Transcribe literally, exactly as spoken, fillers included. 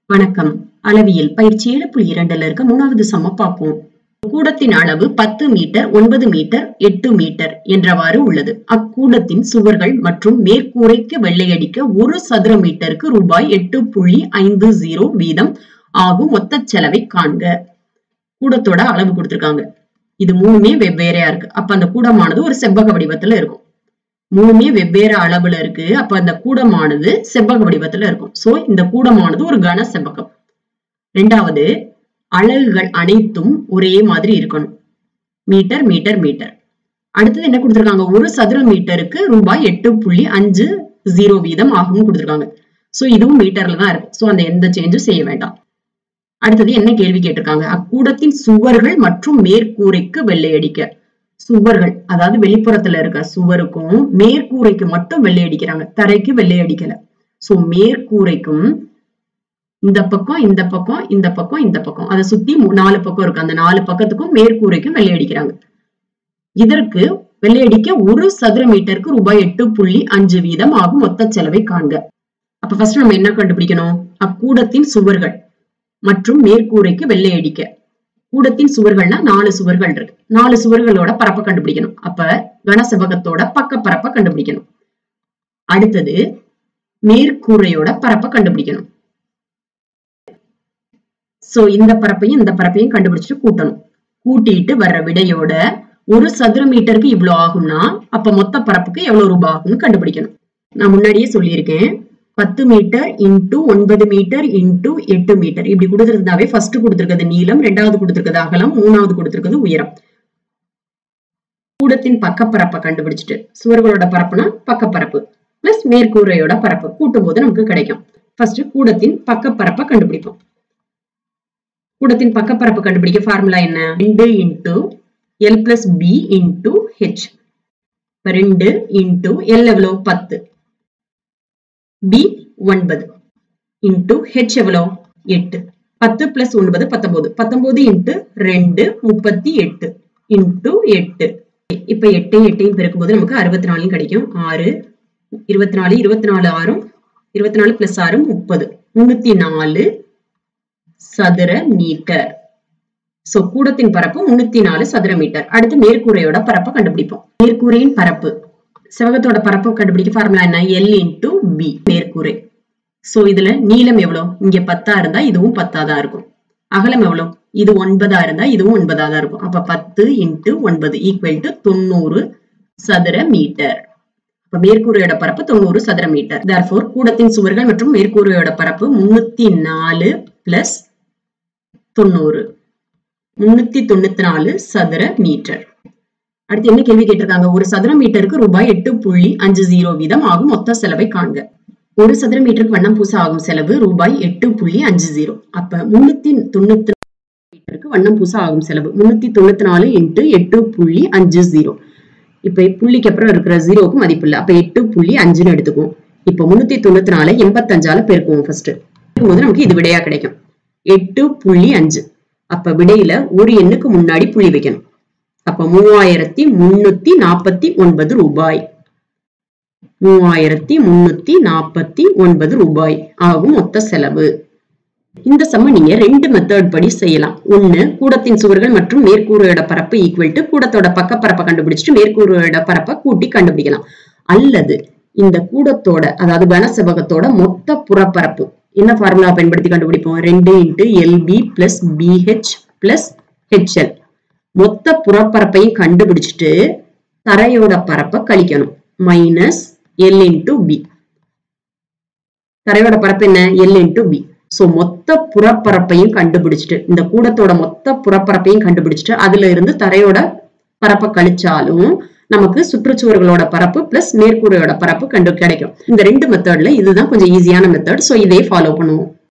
வணக்கம். அளவியல் பயிற்சி ஏழு புள்ளி இரண்டுல இருக்க மூணாவது சம பார்ப்போம். கூடத்தின் அளவு பத்து மீட்டர், ஒன்பது மீட்டர், எட்டு மீட்டர் என்றவாறு உள்ளது. அக்கூடத்தின் சுவர்கள் மற்றும் மேற்கூரைக்கு வெள்ளையடிக்க ஒரு சதுர மீட்டருக்கு ரூபாய் எட்டு புள்ளி ஐந்து ஜீரோ வீதம் ஆகும் மொத்த செலவை காண்க. கூடத்தோட அளவு கொடுத்திருக்காங்க. இது மூணுமே வெவ்வேறையா இருக்கு. அப்ப அந்த கூடமானது ஒரு செவ்வக வடிவத்துல இருக்கும். மூணுமே வெவ்வேறு அளவுல இருக்கு. அப்ப அந்த கூடமானது செவ்வக வடிவத்துல இருக்கும். சோ இந்த கூடமானது ஒரு கன செவ்வகம். ரெண்டாவது, அலகுகள் அனைத்தும் ஒரே மாதிரி இருக்கணும். Metre metre metre. அடுத்தது என்ன கொடுத்திருக்காங்க? ஒரு சதுர மீட்டருக்கு ரூபாய் எட்டு புள்ளி அஞ்சு ஜீரோ வீதம் ஆகும் கொடுத்திருக்காங்க. சோ இதுவும் மீட்டர்ல தான் இருக்கு. சோ அந்த எந்த சேஞ்சும் செய்ய வேண்டாம். அடுத்தது என்ன கேள்வி கேட்டிருக்காங்க? அக்கூடத்தின் சுவர்கள் மற்றும் மேற்கூரைக்கு வெள்ளையடிக்க. சுவர்கள் அதாவது வெளிப்புறத்துல இருக்க சுவருக்கும் மேற்கூரைக்கு மட்டும் வெள்ளை அடிக்கிறாங்க, தரைக்கு வெள்ளை அடிக்கல. சோ மேற்கூரைக்கும் இந்த பக்கம் இந்த பக்கம் இந்த பக்கம் இந்த பக்கம் அதை சுத்தி நாலு பக்கம் இருக்கு. அந்த நாலு பக்கத்துக்கும் மேற்கூரைக்கும் வெள்ளை அடிக்கிறாங்க. இதற்கு வெள்ளையடிக்க ஒரு சதுர மீட்டருக்கு ரூபாய் எட்டு புள்ளி அஞ்சு வீதம் ஆகும் மொத்த செலவை காண்க. அப்ப ஃபர்ஸ்ட் நம்ம என்ன கண்டுபிடிக்கணும்? அக்கூடத்தின் சுவர்கள் மற்றும் மேற்கூரைக்கு வெள்ளை அடிக்க. கூடத்தின் சுவர்கள்னா நாலு சுவர்கள் இருக்கு. நாலு சுவர்களோட பரப்பை கண்டுபிடிக்கணும். அப்ப கனசெவ்வகத்தோட பக்க பரப்பை கண்டுபிடிக்கணும். அடுத்தது மேற்கூரையோட பரப்பை கண்டுபிடிக்கணும். சோ இந்த பரப்பையும் இந்த பரப்பையும் கண்டுபிடிச்சிட்டு கூட்டணும். கூட்டிட்டு வர்ற விடையோட ஒரு சதுர மீட்டருக்கு இவ்வளவு ஆகும்னா அப்ப மொத்த பரப்புக்கு எவ்வளவு ரூபாய் ஆகும்னு கண்டுபிடிக்கணும். நான் முன்னாடியே சொல்லியிருக்கேன், பத்து மீட்டர் இன்டூ ஒன்பது மீட்டர் இன்டூ எட்டு மீட்டர் இப்படி கொடுத்திருந்தாவே ஃபர்ஸ்ட் கொடுத்திருக்கிறது நீளம், ரெண்டாவது கொடுத்திருக்கிறது அகலம், மூணாவது கொடுத்திருக்கிறது உயரம். கூடத்தின் பக்கப்பரப்பை கண்டுபிடிச்சிட்டு சுவர்களோட பரப்புனா பக்கப்பரப்பு பிளஸ் மேற்கூரையோட பரப்பு கூட்டும் போது நமக்கு கிடைக்கும். ஃபர்ஸ்ட் கூடத்தின் பக்கப்பரப்பை கண்டுபிடிப்போம். கூடத்தின் பக்கப்பரப்பு கண்டுபிடிக்க ஃபார்முலா என்ன? ரெண்டு into L plus B into H. ரெண்டு இன்டூ எல் எவ்வளவு? பத்து. பி ஒன்பது இன்டூ ஹெச் எவ்வளோ? எட்டு. பத்து பிளஸ் ஒன்பது பத்தொன்பது. பத்தொன்பது இன்ட்டு ரெண்டு முப்பத்தி எட்டு இன்டூ எட்டு. இப்ப எட்டையும் எட்டையும் பெருக்கும் போது நமக்கு அறுபத்தி நாலும் கிடைக்கும். ஆறு இருபத்தி நாலு இருபத்தி நாலு ஆறும் இருபத்தி நாலு பிளஸ் ஆறு முப்பது. முன்னூத்தி நாலு சதுர மீட்டர். சோ கூடத்தின் பரப்பு முன்னூத்தி நாலு சதுர மீட்டர். அடுத்து மேற்கூரையோட பரப்பை கண்டுபிடிப்போம். மேற்கூரையின் பரப்பு செவ்வகத்தோட பரப்பு கண்டுபிடிக்க ஃபார்முலா என்ன? எல் இன்டூ பி மேற்கூரை. சோ இதுல நீளம் எவ்வளவு? இங்க பத்தா இருந்தா இதுவும் பத்தாதான் இருக்கும். அகலம் எவ்வளவு? இது ஒன்பதா இருந்தா இதுவும் ஒன்பதாதான் இருக்கும். அப்ப பத்து இன்டூ ஒன்பது ஈக்குவல் டு தொண்ணூறு சதுர மீட்டர். அப்ப மேற்கூரையோட பரப்பு தொண்ணூறு சதுர மீட்டர். therefore கூடத்தின் சுவர்கள் மற்றும் மேற்கூரையோட பரப்பு முன்னூத்தி நாலு பிளஸ் தொண்ணூறு முன்னூத்தி தொண்ணூத்தி நாலு சதுர மீட்டர். அடுத்து என்ன கேள்வி கேட்டிருக்காங்க? ஒரு சதுர மீட்டருக்கு ரூபாய் எட்டு புள்ளி அஞ்சு ஜீரோ வீதம் ஆகும் மொத்த செலவை காண்க. ஒரு சதுர மீட்டருக்கு வண்ணம் பூச ஆகும் செலவு ரூபாய் எட்டு புள்ளி அஞ்சு ஜீரோ. அப்ப முன்னூத்தி தொண்ணூத்தி மீட்டருக்கு வண்ணம் பூச ஆகும் செலவு முன்னூத்தி தொண்ணூத்தி நாலு இன்ட்டு எட்டு புள்ளி அஞ்சு ஜீரோ. இப்ப புள்ளிக்கு அப்புறம் இருக்கிற ஜீரோக்கு மதிப்பு இல்லை. அப்ப எட்டு புள்ளி அஞ்சுன்னு எடுத்துக்குவோம். இப்ப முன்னூத்தி தொண்ணூத்தி நாலு எண்பத்தி அஞ்சால பெருக்குவோம். ஃபர்ஸ்ட் போது நமக்கு இது விடையா கிடைக்கும். எட்டு புள்ளி அஞ்சு. அப்ப விடையில ஒரு எண்ணுக்கு முன்னாடி புள்ளி வைக்கணும். அப்ப மூவாயிரத்தி முன்னூத்தி நாற்பத்தி ஒன்பது ரூபாய். மூவாயிரத்தி முன்னூத்தி நாற்பத்தி ஒன்பது ரூபாய் ஆகும் மொத்த செலவு. இந்த சம்ம நீங்க ரெண்டு மெத்தட் படி செய்யலாம். ஒண்ணு, கூடத்தின் சுவர்கள் மற்றும் மேற்கூரையோட பரப்பு ஈக்குவல் டு கூடத்தோட பக்கப்பரப்பை கண்டுபிடிச்சிட்டு மேற்கூரையோட பரப்பை கூட்டி கண்டுபிடிக்கலாம். அல்லது இந்த கூடத்தோட அதாவது கனசெவ்வகத்தோட மொத்த புறப்பரப்பு என்ன ஃபார்முலா பயன்படுத்தி கண்டுபிடிப்போம்? ரெண்டு into L B plus B H plus H L. மொத்த புறப்பரப்பையும் கண்டுபிடிச்சிட்டு தரையோட பரப்பை கழிக்கணும். Minus L into B. தரையோட பரப்பு என்ன? L into B. சோ மொத்த புறப்பரப்பையும் கண்டுபிடிச்சிட்டு இந்த கூடத்தோட மொத்த புறப்பரப்பையும் கண்டுபிடிச்சிட்டு அதுல இருந்து தரையோட பரப்பை கழிச்சாலும் நமக்கு சுற்றுச்சுவர்களோட பரப்பு பிளஸ் மேற்கூரையோட பரப்பு கண்டு கிடைக்கும். இந்த ரெண்டு மெத்தட்ல இதுதான் கொஞ்சம் ஈஸியான மெத்தட். சோ இதே ஃபாலோ பண்ணுவோம்.